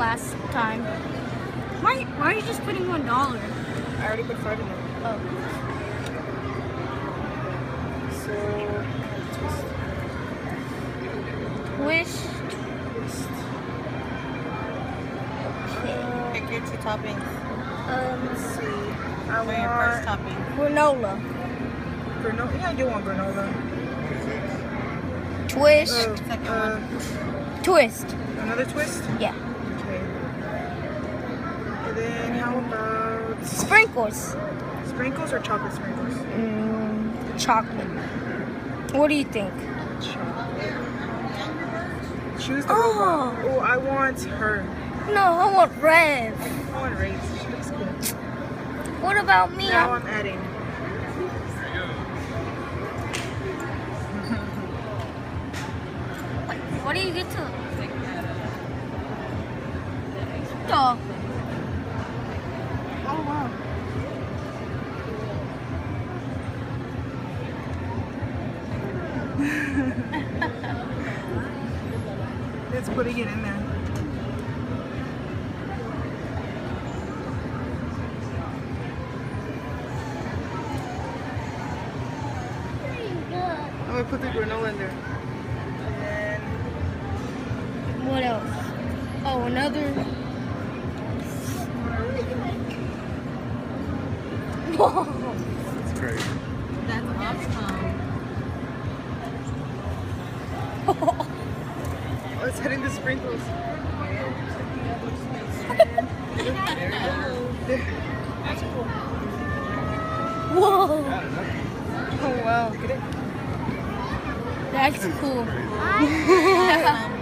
last time. Why are you just putting $1? I already put 5 in there. Oh. So, Twist. Pick your 2 toppings. let's see. I For your first want topping. Granola. granola. Yeah, I do want granola. Twist. Second one. Twist. Another twist? Yeah. Okay. And then how about Sprinkles. sprinkles or chocolate sprinkles? Chocolate. What do you think? Chocolate. Choose the Oh. robot. Oh, I want her. No, I want red. I want Raze. She looks cool. What about me? Now I'm adding. What do you get to? Oh. Oh wow. It's putting it in there. I'm gonna put the granola in there. And then What else? Oh, another. Whoa. That's crazy. That's awesome. oh, it's hitting the sprinkles. That's cool. Whoa. Oh wow, look at it. That's cool. Awesome.